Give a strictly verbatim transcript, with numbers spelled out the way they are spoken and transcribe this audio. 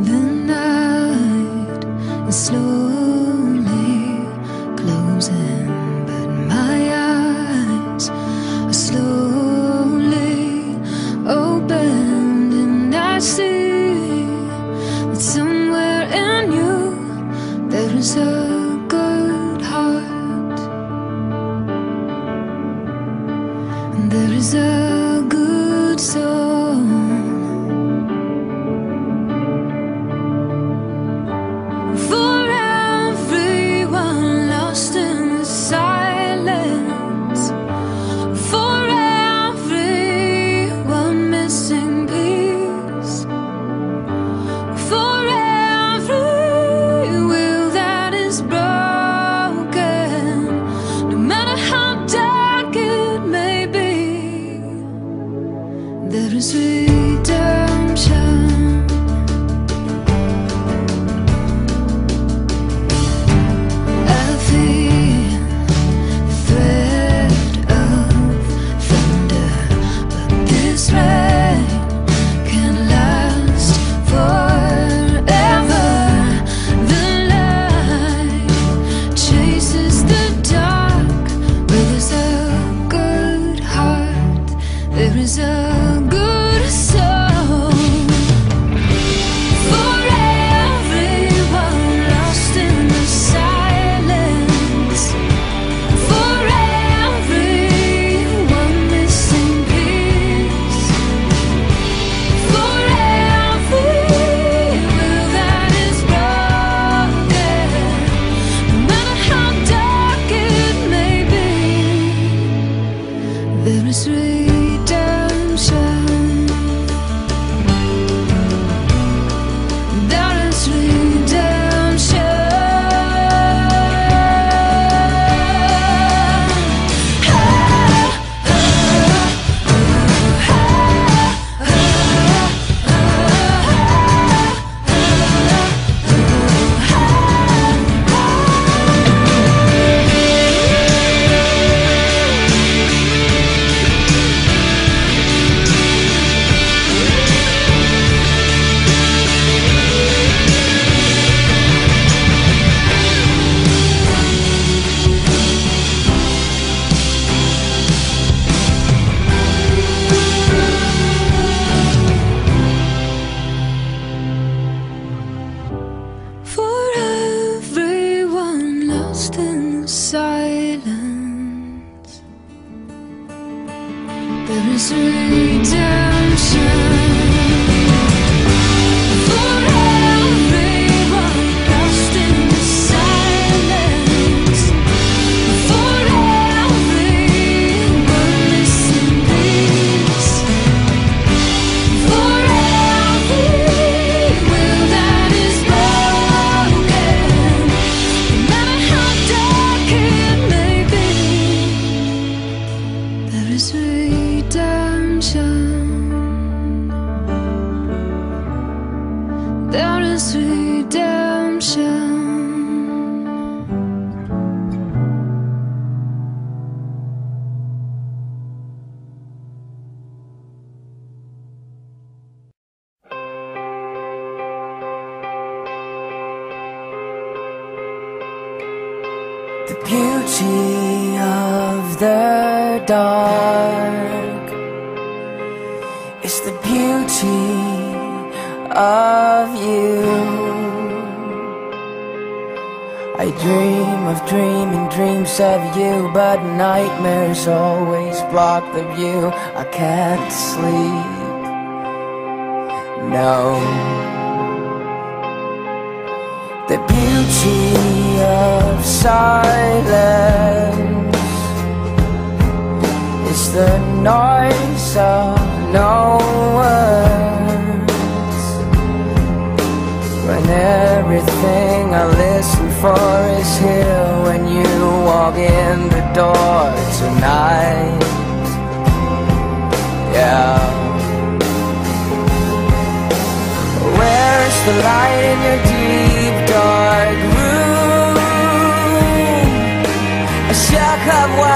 The night is slowly closing, but my eyes are slowly opened, and I see that somewhere in you there is a good heart, and there is a good soul. For everyone lost in the silence, for everyone missing peace, for every will that is broken, no matter how dark it may be, there is redemption. There is a good soul. For everyone lost in the silence, for everyone missing peace, for every will that is broken, no matter how dark it may be, there is redemption. There is redemption. For everyone lost in the silence, there is redemption. For everyone lost in the silence, for everyone missing peace, for every will that is broken, no matter how dark it may be, there is redemption. There is redemption. The beauty of the dark is the beauty of you. I dream of dreaming dreams of you, but nightmares always block the view. I can't sleep, no. The beauty of silence is the noise of no words, when everything I listen for is here when you walk in the door tonight. Yeah. Where's the light in your deep dark room? A shack of